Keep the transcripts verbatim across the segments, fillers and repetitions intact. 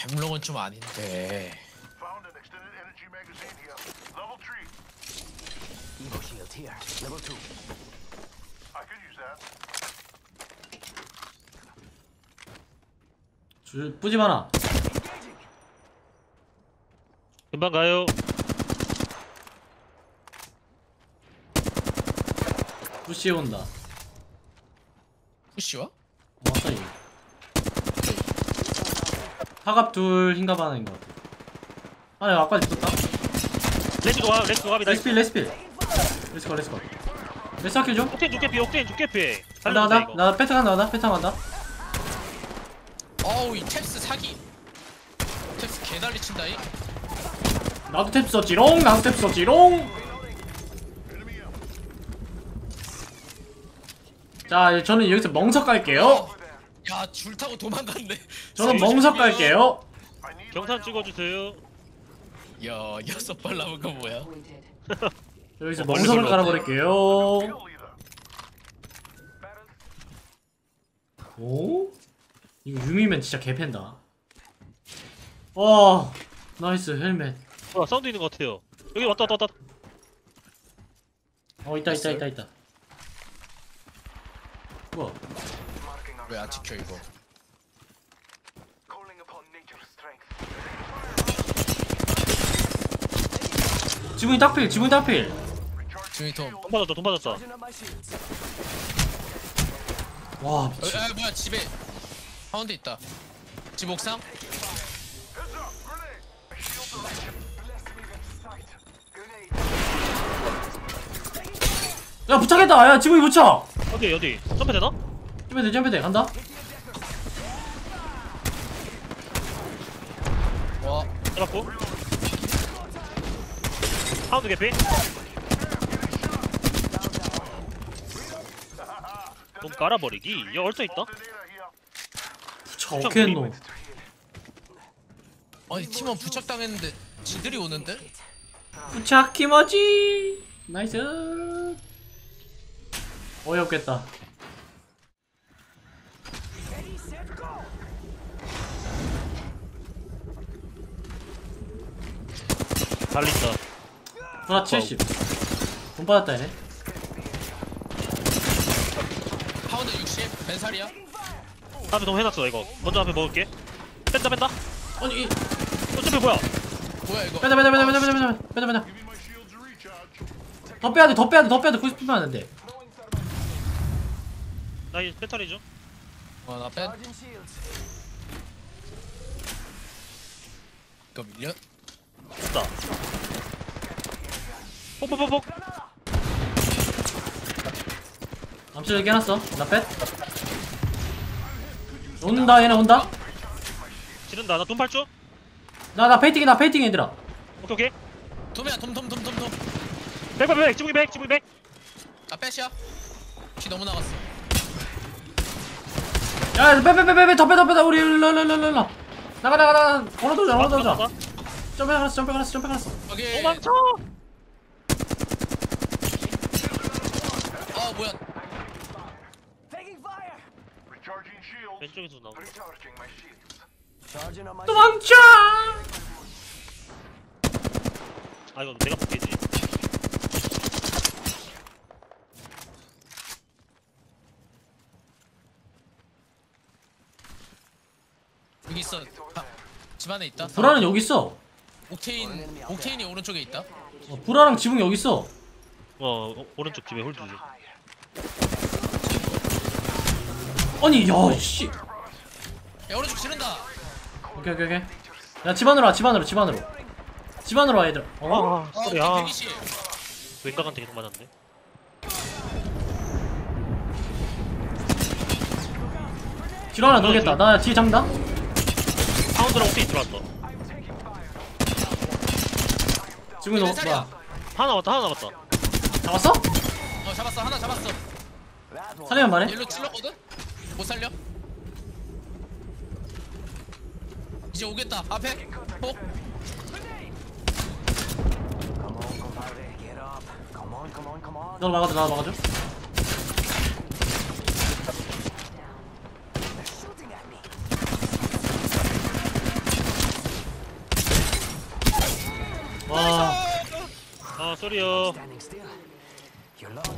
햄롱은 좀 아닌데. Evo shield here. Level two. I could use that. 줄 뿌지 마라. 금방 가요. 푸시에 온다. 푸시와? 왔다 이. 사갑 둘 흰갑 하나인 것 같아. 아 내가 아까 있었다. 레스도 와, 레스도 갑니다. 레스필 레스필. 레스코 레스코. 레스 아킬 좀. 옥테인 죽게 피, 옥테인 죽게 피. 간다 간다. 나 패턴 간다 간다. 패턴 간다. 어우 이 탭스 사기. 탭스 개난리 친다이. 나도 탭 썼지롱. 나도 탭 썼지롱. 자 저는 여기서 멍석 갈게요. 야 줄 타고 도망갔네. 저는 멍석 갈게요. 경산 찍어주세요. 야 여섯 발 남은 거 뭐야? 여기서 어, 멍석을 멀리 깔아버릴게요. 오? 이거 유미면 진짜 개팬다. 와 나이스 헬멧. 어, 사운드 있는 것 같아요. 여기 왔다 왔다 왔다. 어 있다 있다 있다 있다. 우와 왜 안 찍혀 이거? 지붕이 딱필 지붕이 딱필. 주인이 톰. 돈 받았다, 돈 받았다. 와 어, 미친. 아 뭐야 집에 가운데 있다. 집 옥상? 야 부착했다. 야 지붕이 부착. 어디 어디? 점프 되나? 점프대 점프대 간다. 와 잡았고. 사운드 개피. 돈 깔아버리기. 야 얼터 있다. 부착 어떻게 했노? 아니 팀원 부착당했는데 지들이 오는데? 부착 키머지. 나이스. 어이없겠다. 달린다. 브라 칠십. 돈 받았다 얘네. 파운드 육십 벤살이야? 앞에 돈 해놨어 이거. 먼저 앞에 먹을게. 뺀다 뺀다. 아니 이- 어 점프 뭐야? 뭐야 이거? 빼다 빼다 빼다 빼다 빼다 빼다 빼다 빼다. 더 빼야 돼 더 빼야 돼 더 빼야 돼 구십 피면 안 돼. 나 이 배터리 좀. 어나 뺀. 이거 밀려? 됐다. 폭폭폭폭. 암실 여기 해놨어. 나 뺐. 온다 얘네 온다. 지른다. 나 돈 팔죠? 나 나 페이팅이 나 페이팅 얘들아. 오케이 오케이. 톰이야 톰톰톰톰톰. 백백백 지붕이 백 지붕이 백. 나 뺏이야. 피 너무 나갔어. 야빼빼빼빼더 빼 더 빼다 우리 일로 일로 일로 일로 나가 나가 나가 어느 도전 어느 도전. 점프 가놨어 점프 가놨어 점프 가놨어. 오케이. 도망쳐. 어 뭐야? Recharging shield. 왼쪽에서 나오고. Recharging my shields. Charging on my 도망쳐. 아 이거 내가 볼게지. 여기 있어. 아, 집 안에 있다. 브라는 여기 있어. 옥테인 옥테인이 오른쪽에 있다. 어, 브라랑 지붕 여기 있어. 어 어, 오른쪽 집에 홀드지. 아니 야씨. 야 오른쪽 지른다. 오케이 오케이 오케이. 야 집안으로 와 집안으로 집안으로. 집안으로 와 얘들아. 어? 아 어 소리 아. 백이십. 왼각한테 계속 맞았네. 뒤로 하나 넣겠다. 나 뒤에 잡는다. 사운드랑 옥테인 들어왔어. 지붕이 너 벤살이야. 뭐야? 하나 왔다 하나 남았다. 잡았어? 어 잡았어 하나 잡았어. that one. 살리면 말해. 일로 찔렀거든? 못 살려? 이제 오겠다. 앞에. 폭. Come on, compadre, get up. Come on, come on, come on. 너 막아줘 나 막아줘. They're shooting at me. 쏘리요. Standing still. You're low.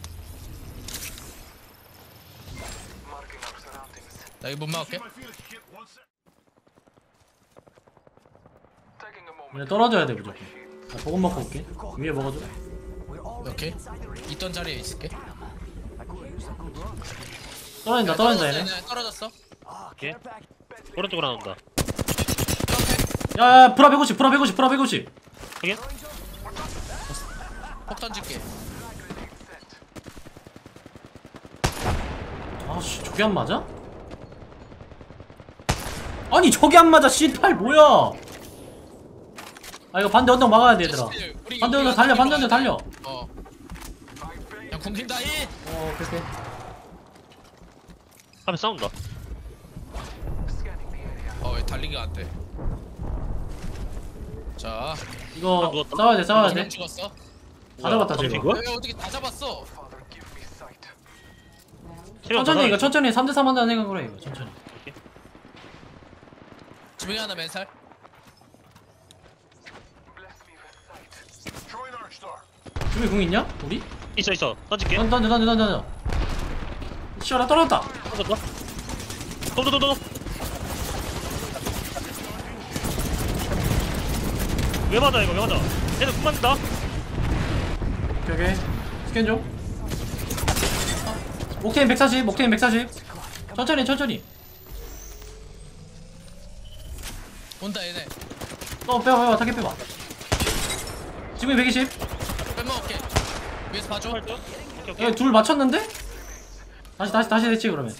Marking our surroundings. 나 이거 못 막을게. My feelings shit one sec. Taking a moment. 얘네 떨어져야 돼 무조건. 나 보급 먹고 올게. 위에 먹어줘. We're already 오케이. inside the ring. 있던 자리에 있을게. I could use a good run. 떨어진다 떨어진다 얘네. 얘네 떨어졌어. Ah, 오케이. care pack. 오른쪽으로 나온다. 야야 브라 백오십 브라 백오십 브라 백오십. 확인? 폭 던질게. 아씨 저게 안 맞아? 아니 저게 안 맞아 씨팔 뭐야? 아 이거 반대 언덕 막아야 돼 얘들아. 우리- 반대 우리 언덕 달려 반대 어떻게 언덕 달려. 어. 야 궁긴다 이. 어 오케이 오케이. 앞에 싸운다. Scanning the area. 어왜 달리기가 안 돼? 자. 이거 아, 누웠다. 싸워야 돼 싸워야 돼. 두명 죽었어. 다 잡았다 잡힌 지금. 거야? 왜 어떻게 다 잡았어? Father, give me sight. 세명 천천히 더 이거 천천히 삼 대 삼 한다는 생각으로 해 이거 천천히. 지붕이 하나 맨살. Bless me with sight. Throwing Arc Star. 준비 궁 있냐? 우리? 있어 있어. 던질게. 던져 던져 던져 던져. 시원아 떨어졌다. 던졌다. 던져던져. 왜 맞아 이거 왜 맞아? 얘는 못 맞는다. 오케이 오케이. 스캔 좀. 옥테인 백사십 옥테인 백사십. 천천히 천천히. 온다 얘네. 어 빼봐 빼봐 타겟 빼봐. 지금 백이십. 빼먹을게. 위에서 봐줘. 오케이 오케이. 얘 둘 맞췄는데? 다시 다시 다시 대치 그러면.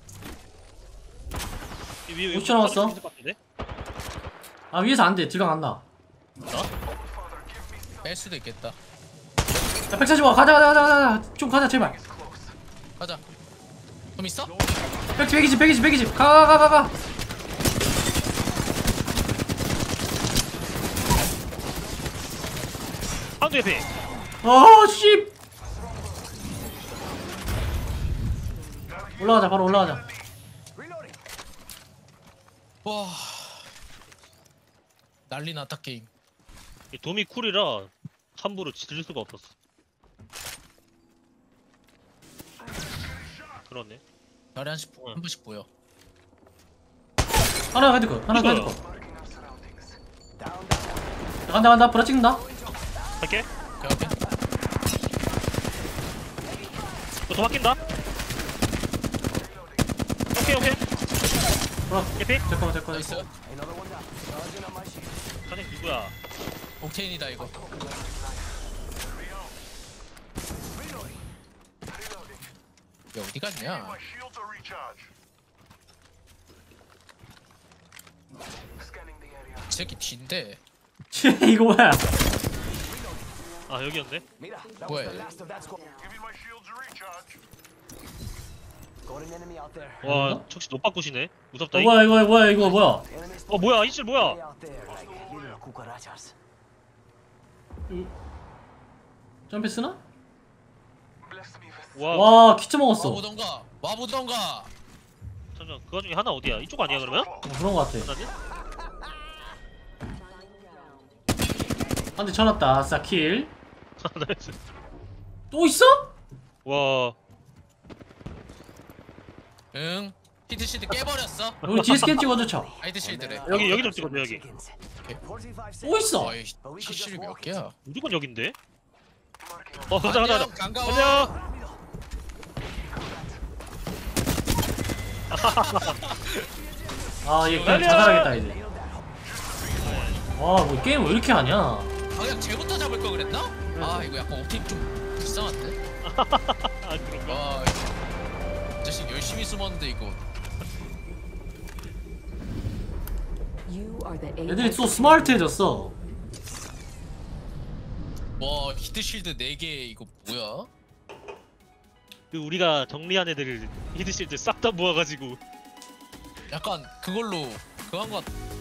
위에 오십 초 남았어. 있을 것 같은데? 아 위에서 안돼 딜강 안 나. 뺄 수도 있겠다. 야 백사십 와 가자 가자 가자 가자. 좀 가자 제발. 가자. 좀 있어? 백 백이십 백이십 백이십 가 가 가 가. 한두 에피. 아 씨. 올라가자 바로 올라가자. Reloading. 와. 난리 났다 게임. 이 도미 쿨이라 함부로 지를 수가 없었어. 그렇네. 별에 한, 씩, 한 번씩 보여. 하나 헤드컷 하나 이거요. 헤드컷. Marking our surroundings. Down, down. 간다 간다 브라 찍는다. 갈게. 오케이 오케이. 너더 바뀐다. 오케이 오케이. 브라 에피. 제거 제거 나이스. 제거. Another one down. Charging on my shield. 자네 누구야? 옥테인이다 이거. 야 어디 갔냐? My shields are recharged. Scanning the area. 이 새끼 뒤인데. 이거 뭐야? 아 여기였네. Mira, that was Wait. the last of that squad. Giving my shields a recharge. Got an enemy out there. 와 혹시 못 바꾸시네. 무섭다. 어, 이. 뭐야 이거 뭐야 이거 뭐야? Enemy 어 뭐야 이실 way 뭐야? out there, like little cucarachas. 점프 쓰나? Bless me with 와 와 키트 먹었어. 어 와보던가. 와보던가. 잠깐 그 와중에 하나 어디야? 이쪽 아니야 그러면? 그런 거 같아. 하나지? 한 대 쳐놨다. 아싸 킬. 나이스. 또 있어? 와 응. 히트 실드 깨버렸어. 여기 뒤에 스캔 찍어줘 쳐. 하이드 실드래. 여기 여기 좀 찍어줘 여기. 또 있어. But we could just 히실이 몇 walk it. 개야? 무조건 여긴데? Marking 어 가자 가자 안녕, 가자. 반가워. 안녕. 아얘 그냥 달려! 자살하겠다 이제. 와뭐 게임 왜 이렇게 하냐? 아 그냥 쟤부터 잡을 걸 그랬나? 아 이거 약간 옥테인 좀 불쌍한데? 아 그런가? 와. 이 자식 열심히 숨었는데 이거. You are the 애들이 apex 또 스마트해졌어. 와 히트 실드 네 개 이거 뭐야? 그 우리가 정리한 애들을 히드실드 싹 다 모아가지고 약간 그걸로 그거 한 것 같.